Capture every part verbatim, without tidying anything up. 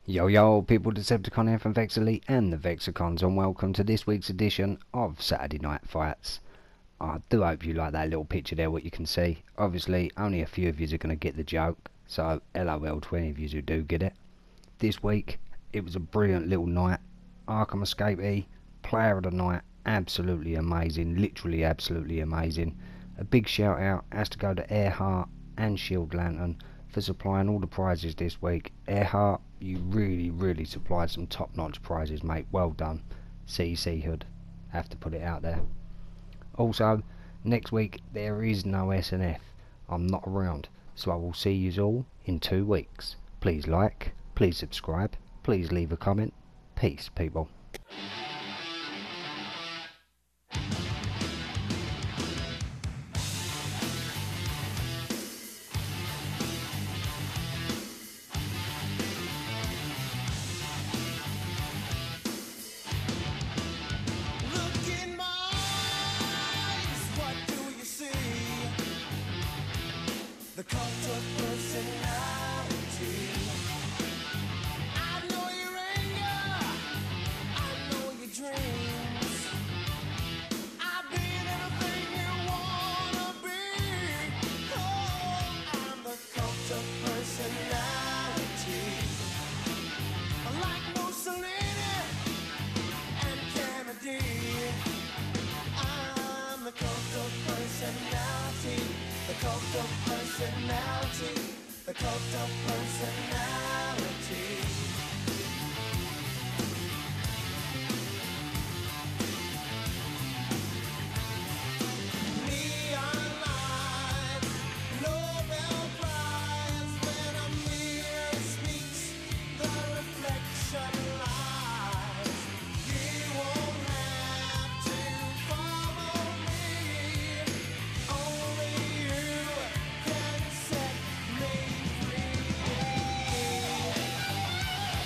Yo yo people, Decepticon here from Vexily and the Vexicons, and welcome to this week's edition of Saturday Night Fights. I do hope you like that little picture there, what you can see. Obviously only a few of you are going to get the joke, so lol to any of you who do get it. This week it was a brilliant little night. Arkham Escapee, player of the night, absolutely amazing, literally absolutely amazing. A big shout out has to go to Earhart and Shield Lantern for supplying all the prizes this week. Earhart, you really really supplied some top notch prizes, mate, well done. C C Hood, have to put it out there. Also, next week there is no S N F, I'm not around, so I will see you all in two weeks. Please like, please subscribe, please leave a comment. Peace people. The cult of personality. I know your anger, I know your dreams. I've been everything you wanna be. Oh, I'm the cult of personality. Like Mussolini and Kennedy, I'm the cult of personality. The cult of personality, the cult of personality. Neon lights, Nobel Prize, when a mirror speaks, the reflection lies. You won't have to follow me, only you can set me free.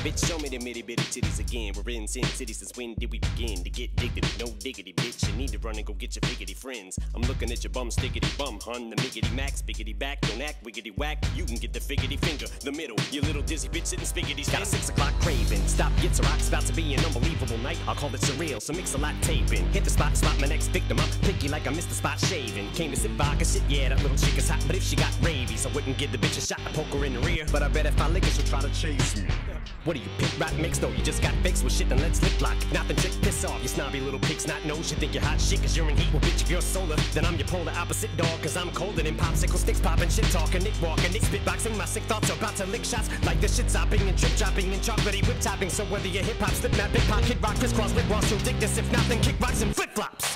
Bitch, show me the itty bitty titties again. We're in Sin City since when did we begin to get diggity? No diggity, bitch. You need to run and go get your figgity friends. I'm looking at your bum, stickity bum, hun. The miggity max, biggity back, don't act wiggity whack. You can get the figgity finger, the middle. You little dizzy bitch sitting spiggity's got a six o'clock craving. Stop, gets a rock's about to be an unbelievable night. I'll call it surreal, so mix a lot taping. Hit the spot, spot my next victim up. Picky like I missed the spot shaving. Came to sit vodka shit, yeah, that little chick is hot. But if she got rabies, I wouldn't give the bitch a shot. I poke her in the rear. But I bet if I lick her, she'll try to chase me. What do you pick? Rock mix though, you just got fixed with shit, then let's lip lock. Nothing trick, piss off, you snobby little pig's not nose. You think you're hot shit cause you're in heat. Well bitch, if you're solar, then I'm your polar opposite dog. Cause I'm colder than popsicle sticks popping, shit talking, nick walking, nick spitboxing. My sick thoughts are about to lick shots like the shit sopping and trip chopping and chocolatey whip topping. So whether you're hip hop, slip map, hip hop, kid rock, crisscross, lip ross, so dig this. If nothing, kick rocks and flip flops.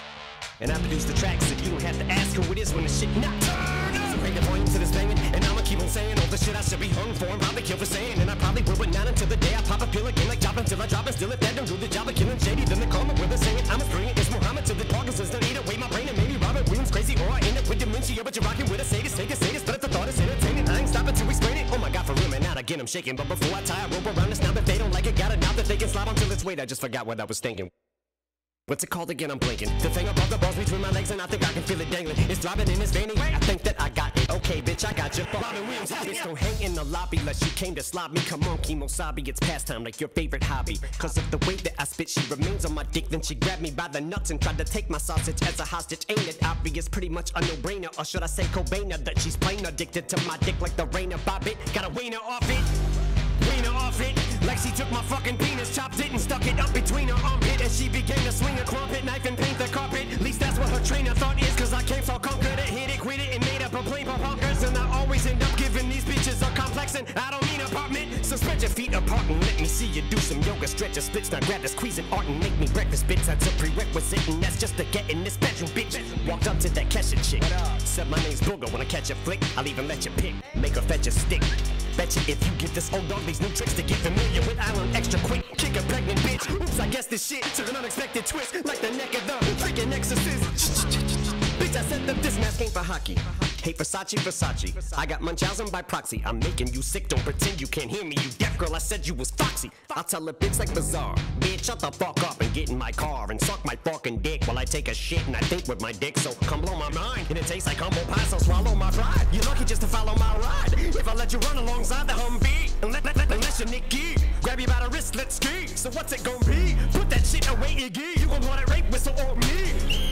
And I produce the tracks so you don't have to ask who it is when the shit not turn up. So bring the volume to this banging, and I'ma keep on saying all the shit I should be hung for and probably kill for saying. And I probably will, but not until the day I pop a pill again like chopping till I drop it. Still if that don't do the job of killing shady, then they call me with a saying. I'ma bring it, it's Muhammad to the Parkinson's. Don't eat away my brain and maybe Robert Williams crazy, or I end up with dementia. But you're rocking with a sadist, take a sadist, but if the thought is entertaining, I ain't stopping to explain it. Oh my god, for real, man, not again, I'm shaking. But before I tie a rope around the snout, if they don't like it, got it now that they can slide until it's weight. I just forgot what I was thinking. What's it called again? I'm blinking. The thing above the balls between my legs, and I think I can feel it dangling. It's throbbing in its veiny. I think that I got it. Okay, bitch, I got you. Robin Williams, bitch, don't hang in the lobby unless you came to slob me. Come on, Kemosabe, it's pastime like your favorite hobby. Cause of the way that I spit, she remains on my dick. Then she grabbed me by the nuts and tried to take my sausage as a hostage. Ain't it obvious? Pretty much a no-brainer. Or should I say Cobaina? That she's plain addicted to my dick like the rain of Bobbit. Got a wiener off it. Wiener off it, like she took my fucking penis, chopped it and stuck it up between her armpit, and she began to swing a crumpet knife and paint the carpet. At least that's what her trainer thought is, cause I came so conquered it, hit it, quit it, and made up a plane for punkers. And I always end up giving these bitches a complex, and I don't mean apartment. So spread your feet apart and let me see you do some yoga, stretch your splits. Now grab the squeezing art and make me breakfast bits. That's a prerequisite, and that's just to get in this bedroom, bitch. Walked up to that Kesha chick, said my name's Booger. When I catch a flick, I'll even let you pick, make her fetch a stick. Betcha if you give this old dog these new tricks to get familiar with Island extra quick. Kick a pregnant bitch. Oops, I guess this shit took an unexpected twist, like the neck of the freaking exorcist. Bitch, I said that this mask ain't for hockey. Hey, Versace, Versace. I got Munchausen by proxy. I'm making you sick, don't pretend you can't hear me. You deaf girl, I said you was foxy. I'll tell a bitch like Bizarre. Bitch, shut the fuck up and get in my car and suck my fucking dick while I take a shit and I think with my dick. So come blow my mind. And it tastes like humble pie, so swallow my pride. You're lucky just to follow my ride. If I let you run alongside the Humvee, and let, let, let, unless you're Nicky, grab you by the wrist, let's ski. So what's it gon' be? Put that shit away, Iggy. You gon' want it rape whistle or me.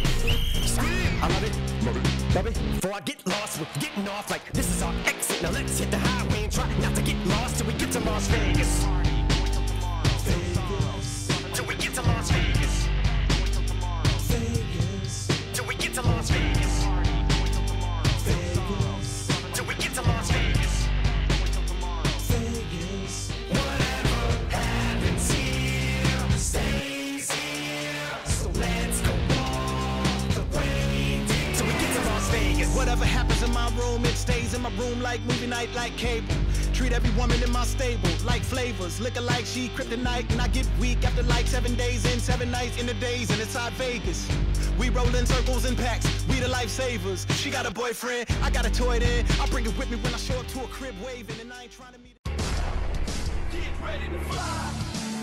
I love it, love it, love it. Before I get lost with getting off, like this is our exit. Now let's hit the highway and try not to get lost till we get to Las Vegas. Till we get to Las Vegas. Till we get to Las Vegas. Till we get to Las Vegas. Whatever happens here stays here. So let's go all the way till we get to Las Vegas. Whatever happens in my room, it stays in my room like movie night, like cable. Treat every woman in my stable like flavors. Liquor like she kryptonite, and I get weak after like seven days in, seven nights in the days, and inside Vegas. We roll in circles and packs, we the lifesavers. She got a boyfriend, I got a toy then. I bring it with me when I show up to a crib waving, and I ain't trying to meet it. Get ready to fly.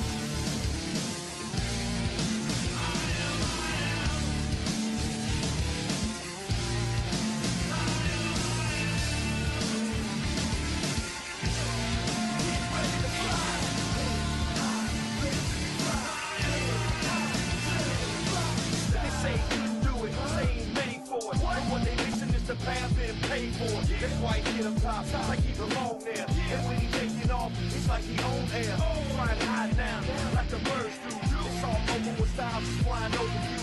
That's why he get up top, like he belong there. And when he taking off, it's like he own air. Trying to hide down, like the birds do. It's all over with styles, flying over you.